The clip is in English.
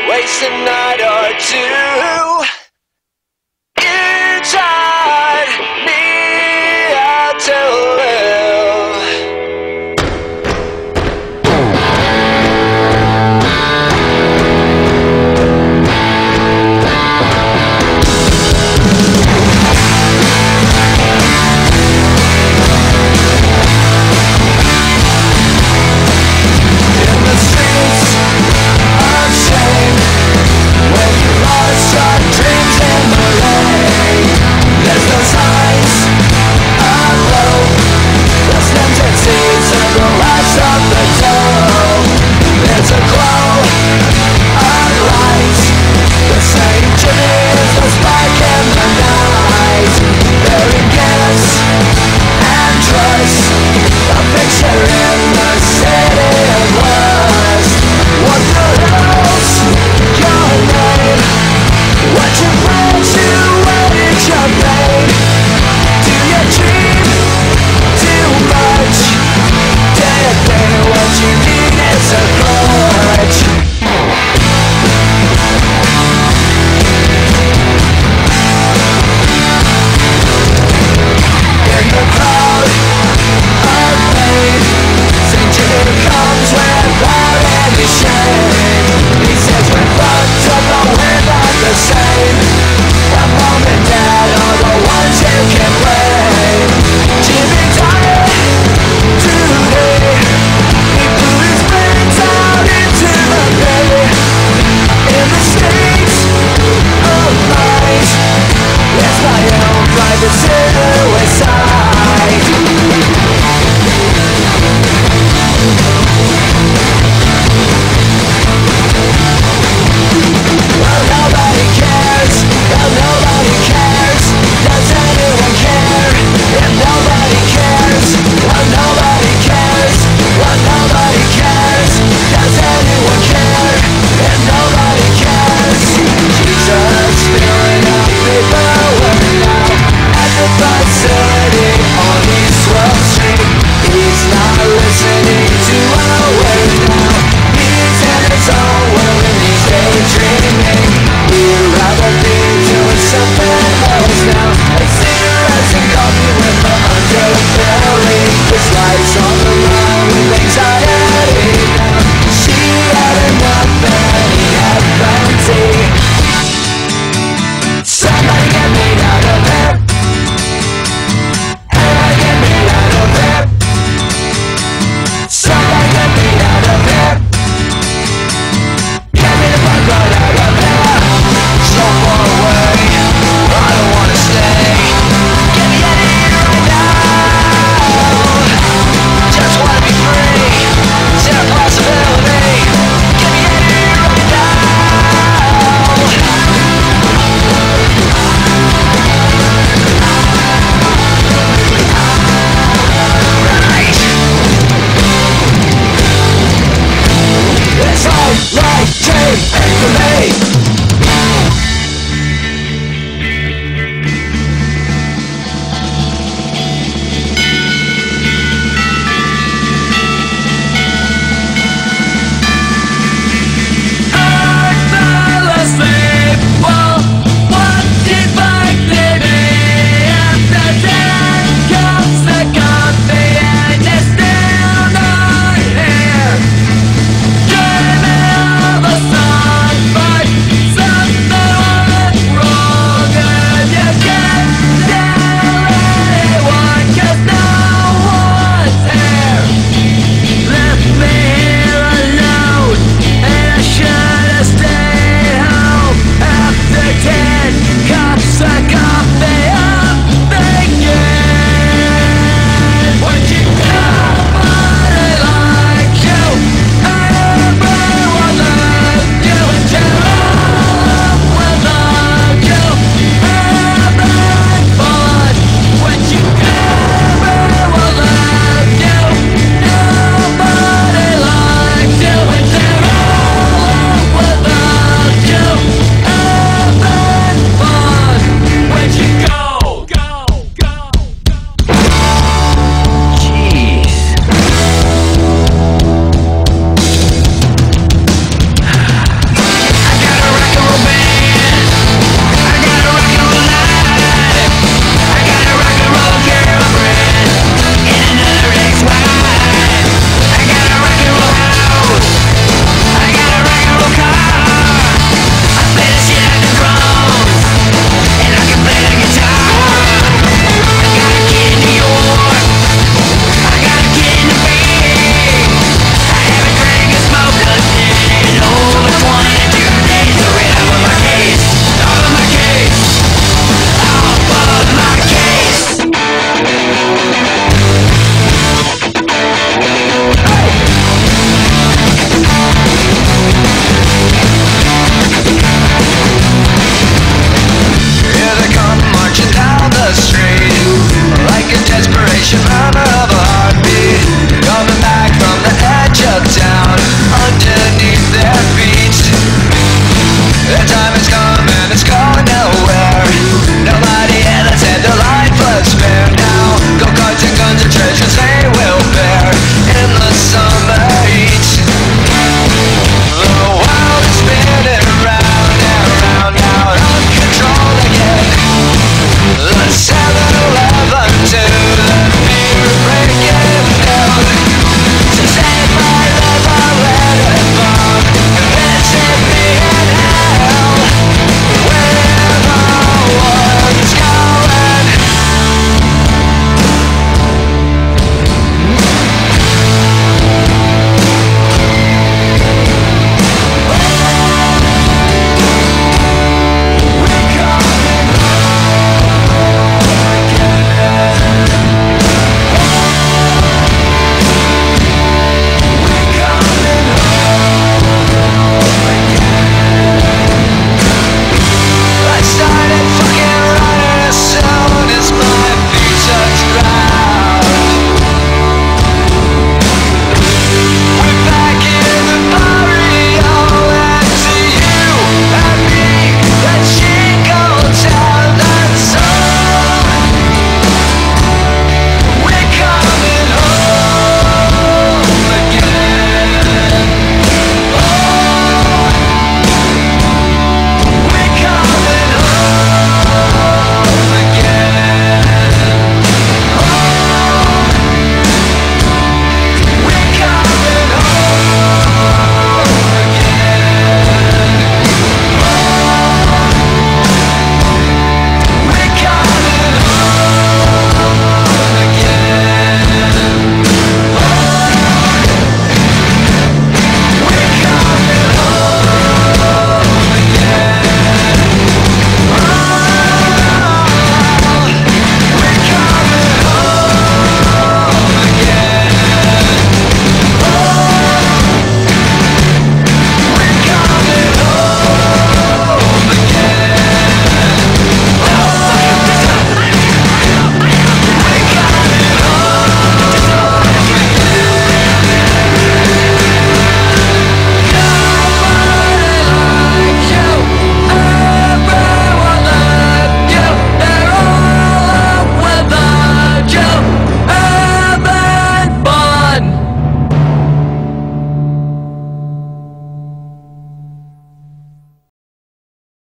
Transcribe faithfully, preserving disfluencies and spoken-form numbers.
waste a night or two. You taught me how to live. In the streets of shame, when you lost your dreams in the rain, there's no signs of hope. The stunted seeds of the last of the dough. There's a glow of light. The same Jimmy is the spark in the night. Burying gifts and trust, a picture in the city of lust. What the hell's your name? What you plan to, what is your pain? Do you dream too much? Do you think what you need is a clutch? In the crowd of pain, Saint Jimmy comes without any shame. He says we're fucked up but we're not the same. And mom and dad are the ones you can blame. Jimmy died today. He blew his brains out into the bay. In the state of mind, it's my own private suicide. Well, nobody cares. Well, nobody cares. Does anyone care? If nobody cares. Well, nobody cares. Well, nobody cares. Does anyone care? If nobody cares. Jesus spilling out paperwork now at the facility on East twelfth Street. He's not listening to a word now. He's in his own world and he's daydreaming. He'd rather be doing something else now. Like cigarettes and coffee with the underbelly. His life's on the line with anxiety now. She had enough and he had plenty. Somebody get me out of there. Somebody get me out of there. Somebody get me out of there. Get me the fuck right out of there. So far away, I don't wanna stay. Get me out of here right now. Just wanna be free. Is there a possibility? Get me out of here right now. It's all like tape.